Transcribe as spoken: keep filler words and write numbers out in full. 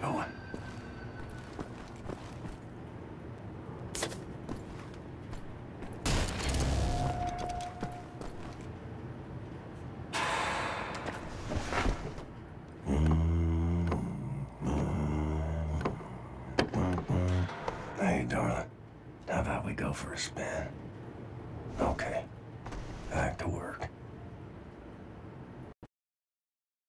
Going. Hey, darling. How about we go for a spin? Okay. Back to work.